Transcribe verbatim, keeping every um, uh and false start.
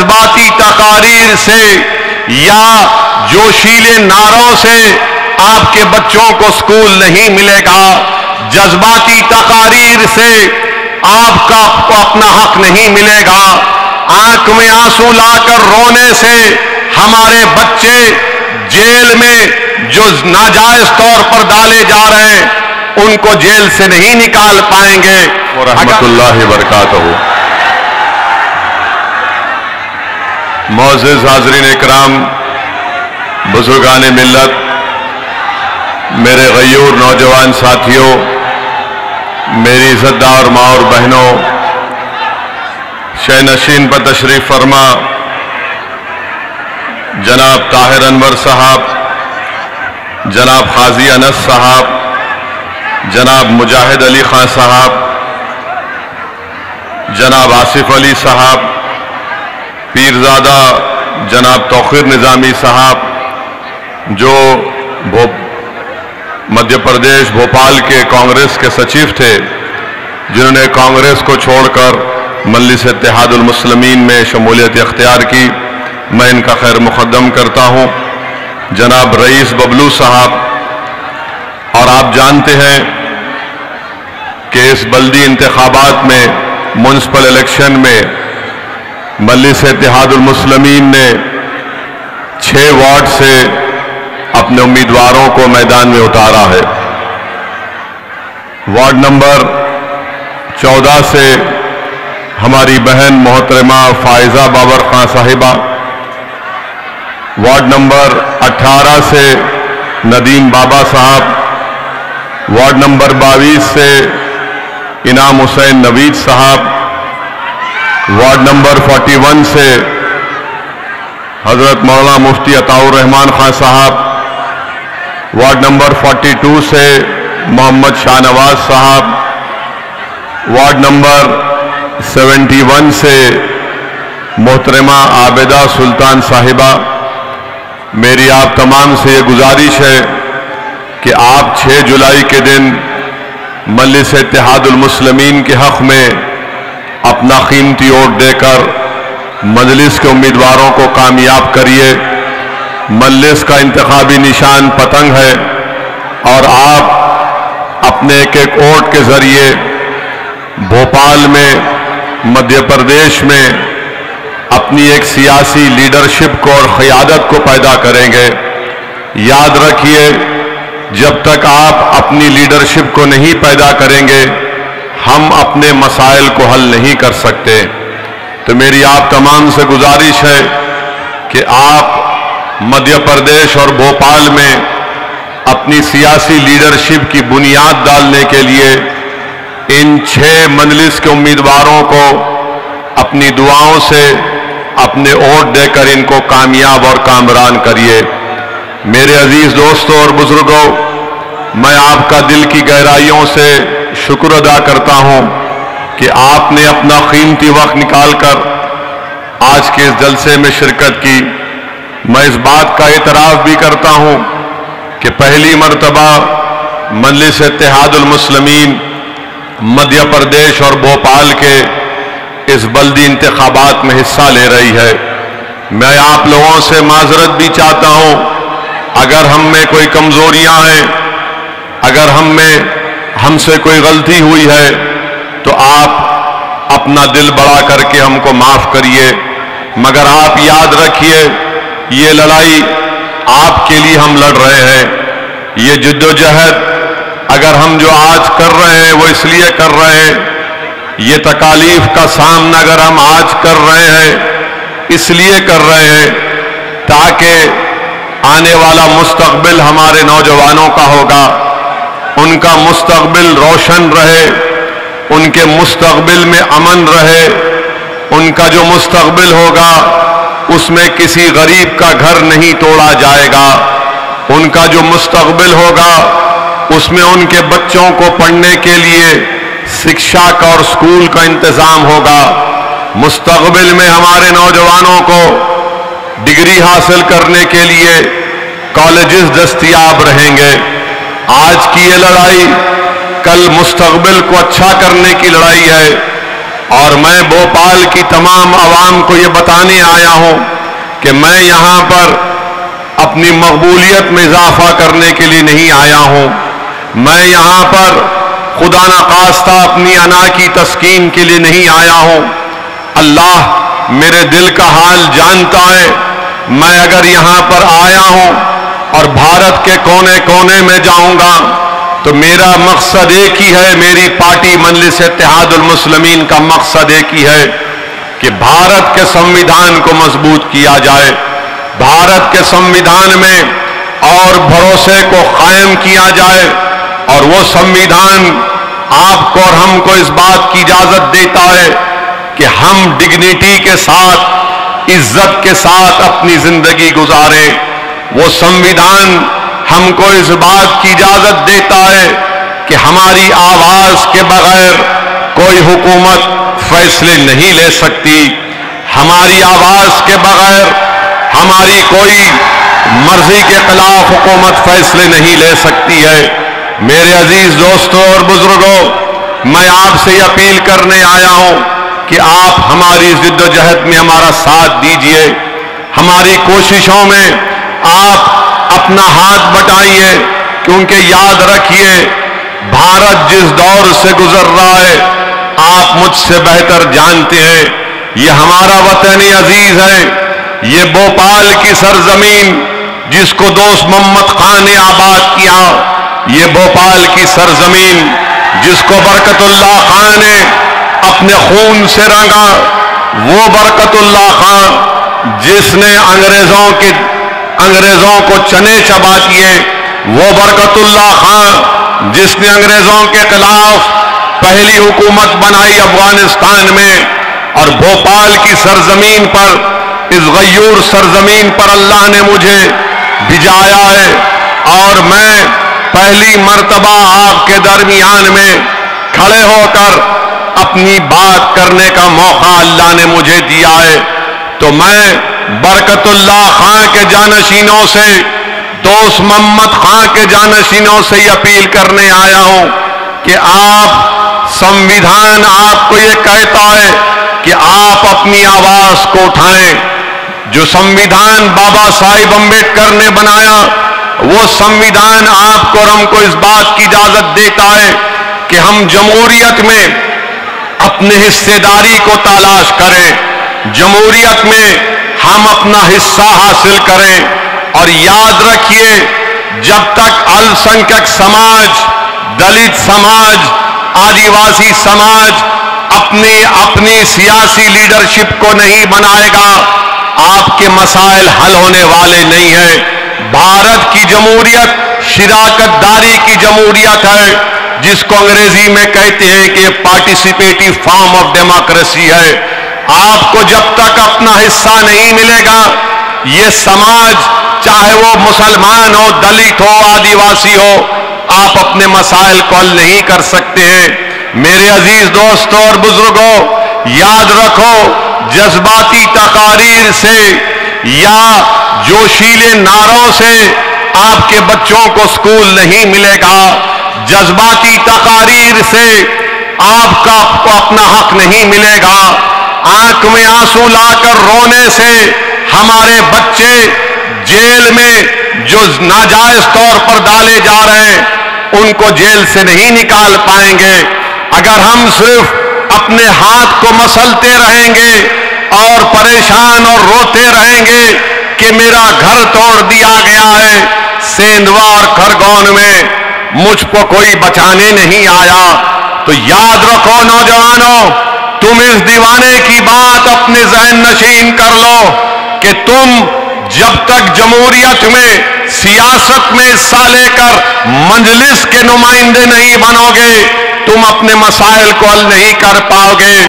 جذباتی تقاریر سے یا جوشیلے نعروں سے آپ کے بچوں کو سکول نہیں ملے گا، جذباتی تقاریر سے آپ کا کو اپنا حق نہیں ملے گا، آنکھ میں آنسو لا کر رونے سے ہمارے بچے جیل میں جو ناجائز طور پر ڈالے جا رہے ہیں ان کو جیل سے نہیں نکال پائیں گے۔ ورحمۃ اللہ وبرکاتہ۔ معزز حاضرین اکرام، بزرگان ملت، میرے غیور نوجوان ساتھیوں، میری عزت دار ماں اور بہنوں، شہ نشین پر تشریف فرما جناب طاہر انور صاحب، جناب قاضی انس صاحب، جناب مجاہد علی خان صاحب، جناب آصف علی صاحب، پیرزادہ جناب توقیر نظامی صاحب جو مدھیہ پردیش بھوپال کے کانگریس کے سچیو تھے، جنہوں نے کانگریس کو چھوڑ کر مجلس اتحاد المسلمین میں شمولیت اختیار کی، میں ان کا خیر مقدم کرتا ہوں۔ جناب رئیس ببلو صاحب، اور آپ جانتے ہیں کہ اس بلدی انتخابات میں میونسپل الیکشن میں مجلس اتحاد المسلمین نے چھ وارڈ سے اپنے امیدواروں کو میدان میں اتارا ہے۔ وارڈ نمبر چودہ سے ہماری بہن محترمہ فائزہ بابر خان صاحبہ، وارڈ نمبر اٹھارہ سے ندیم بابا صاحب، وارڈ نمبر باویس سے انعام حسین نوید صاحب، وارڈ نمبر فورٹی ون سے حضرت مولانا مفتی عطاء الرحمان خان صاحب، وارڈ نمبر فورٹی ٹو سے محمد شاہ نواز صاحب، وارڈ نمبر سیونٹی ون سے محترمہ عابدہ سلطان صاحبہ۔ میری آپ تمام سے یہ گزارش ہے کہ آپ چھ جولائی کے دن مجلس اتحاد المسلمین کے حق میں اپنا قیمتی ووٹ دے کر مجلس کے امیدواروں کو کامیاب کریے۔ مجلس کا انتخابی نشان پتنگ ہے، اور آپ اپنے ایک ایک ووٹ کے ذریعے بھوپال میں، مدھیہ پردیش میں اپنی ایک سیاسی لیڈرشپ کو اور قیادت کو پیدا کریں گے۔ یاد رکھیے، جب تک آپ اپنی لیڈرشپ کو نہیں پیدا کریں گے ہم اپنے مسائل کو حل نہیں کر سکتے۔ تو میری آپ تمام سے گزارش ہے کہ آپ مدھیہ پردیش اور بھوپال میں اپنی سیاسی لیڈرشپ کی بنیاد ڈالنے کے لیے ان چھ مجلس کے امیدواروں کو اپنی دعاؤں سے اپنے ووٹ دے کر ان کو کامیاب اور کامران کریے۔ میرے عزیز دوستوں اور بزرگوں، میں آپ کا دل کی گہرائیوں سے شکر ادا کرتا ہوں کہ آپ نے اپنا قیمتی وقت نکال کر آج کے اس جلسے میں شرکت کی۔ میں اس بات کا اعتراف بھی کرتا ہوں کہ پہلی مرتبہ مجلس اتحاد المسلمین مدھیہ پردیش اور بھوپال کے اس بلدی انتخابات میں حصہ لے رہی ہے۔ میں آپ لوگوں سے معذرت بھی چاہتا ہوں اگر ہم میں کوئی کمزوریاں ہیں، اگر ہم میں ہم سے کوئی غلطی ہوئی ہے تو آپ اپنا دل بڑا کر کے ہم کو معاف کریے، مگر آپ یاد رکھیے یہ لڑائی آپ کے لیے ہم لڑ رہے ہیں۔ یہ جد و جہد اگر ہم جو آج کر رہے ہیں وہ اس لیے کر رہے ہیں، یہ تکالیف کا سامنا اگر ہم آج کر رہے ہیں اس لیے کر رہے ہیں تاکہ آنے والا مستقبل ہمارے نوجوانوں کا ہوگا، ان کا مستقبل روشن رہے، ان کے مستقبل میں امن رہے، ان کا جو مستقبل ہوگا اس میں کسی غریب کا گھر نہیں توڑا جائے گا، ان کا جو مستقبل ہوگا اس میں ان کے بچوں کو پڑھنے کے لیے شکشا کا اور اسکول کا انتظام ہوگا، مستقبل میں ہمارے نوجوانوں کو ڈگری حاصل کرنے کے لیے کالجز دستیاب رہیں گے۔ آج کی یہ لڑائی کل مستقبل کو اچھا کرنے کی لڑائی ہے۔ اور میں بھوپال کی تمام عوام کو یہ بتانے آیا ہوں کہ میں یہاں پر اپنی مقبولیت میں اضافہ کرنے کے لیے نہیں آیا ہوں. میں یہاں پر خدا نخواستہ اپنی انا کی تسکین کے لیے نہیں آیا ہوں. اللہ میرے دل کا حال جانتا ہے. میں اگر یہاں پر آیا ہوں اور بھارت کے کونے کونے میں جاؤں گا تو میرا مقصد ایک ہی ہے, میری پارٹی مجلس اتحاد المسلمین کا مقصد ایک ہی ہے کہ بھارت کے سمویدھان کو مضبوط کیا جائے, بھارت کے سمویدھان میں اور بھروسے کو قائم کیا جائے, اور وہ سمویدھان آپ کو اور ہم کو اس بات کی اجازت دیتا ہے کہ ہم ڈگنیٹی کے ساتھ, عزت کے ساتھ اپنی زندگی گزاریں. وہ سمویدھان ہم کو اس بات کی اجازت دیتا ہے کہ ہماری آواز کے بغیر کوئی حکومت فیصلے نہیں لے سکتی, ہماری آواز کے بغیر ہماری کوئی مرضی کے خلاف حکومت فیصلے نہیں لے سکتی ہے. میرے عزیز دوستوں اور بزرگوں, میں آپ سے یہ اپیل کرنے آیا ہوں کہ آپ ہماری جد و جہد میں ہمارا ساتھ دیجئے, ہماری کوششوں میں آپ اپنا ہاتھ بٹائیے, کیونکہ یاد رکھیے بھارت جس دور سے گزر رہا ہے آپ مجھ سے بہتر جانتے ہیں. یہ ہمارا وطن عزیز ہے, یہ بھوپال کی سرزمین جس کو دوست محمد خان نے آباد کیا, یہ بھوپال کی سرزمین جس کو برکت اللہ خان نے اپنے خون سے رنگا, وہ برکت اللہ خان جس نے انگریزوں کے انگریزوں کو چنے چبا دیے, وہ برکت اللہ خان جس نے انگریزوں کے خلاف پہلی حکومت بنائی افغانستان میں, اور بھوپال کی سرزمین پر, اس غیور سرزمین پر اللہ نے مجھے بھیجایا ہے, اور میں پہلی مرتبہ آپ کے درمیان میں کھڑے ہو کر اپنی بات کرنے کا موقع اللہ نے مجھے دیا ہے. تو میں برکت اللہ خان کے جانشینوں سے, دوست محمد خان کے جانشینوں سے یہ اپیل کرنے آیا ہوں کہ آپ سمویدھان آپ کو یہ کہتا ہے کہ آپ اپنی آواز کو اٹھائیں. جو سمویدھان بابا صاحب امبیڈکر نے بنایا, وہ سمویدھان آپ کو اور ہم کو اس بات کی اجازت دیتا ہے کہ ہم جمہوریت میں اپنے حصے داری کو تلاش کریں, جمہوریت میں ہم اپنا حصہ حاصل کریں. اور یاد رکھیے جب تک السنکھیک سماج, دلت سماج, آدیواسی سماج اپنی اپنی سیاسی لیڈرشپ کو نہیں بنائے گا, آپ کے مسائل حل ہونے والے نہیں ہیں. بھارت کی جمہوریت شراکت داری کی جمہوریت ہے, جس کو انگریزی میں کہتے ہیں کہ پارٹیسپیٹیو فارم آف ڈیموکریسی ہے. آپ کو جب تک اپنا حصہ نہیں ملے گا, یہ سماج چاہے وہ مسلمان ہو, دلت ہو, آدیواسی ہو, آپ اپنے مسائل کو حل نہیں کر سکتے ہیں. میرے عزیز دوستوں اور بزرگوں, یاد رکھو جذباتی تقاریر سے یا جوشیلے نعروں سے آپ کے بچوں کو اسکول نہیں ملے گا, جذباتی تقاریر سے آپ کا اپنا حق نہیں ملے گا, آنکھ میں آنسو لا کر رونے سے ہمارے بچے جیل میں جو ناجائز طور پر ڈالے جا رہے ہیں ان کو جیل سے نہیں نکال پائیں گے. اگر ہم صرف اپنے ہاتھ کو مسلتے رہیں گے اور پریشان اور روتے رہیں گے کہ میرا گھر توڑ دیا گیا ہے, سیندوا اور کھرگون میں مجھ کو کوئی بچانے نہیں آیا, تو یاد رکھو نوجوانوں, تم اس دیوانے کی بات اپنے ذہن نشین کر لو کہ تم جب تک جمہوریت میں سیاست میں حصہ لے کر مجلس کے نمائندے نہیں بنو گے, تم اپنے مسائل کو حل نہیں کر پاؤ گے.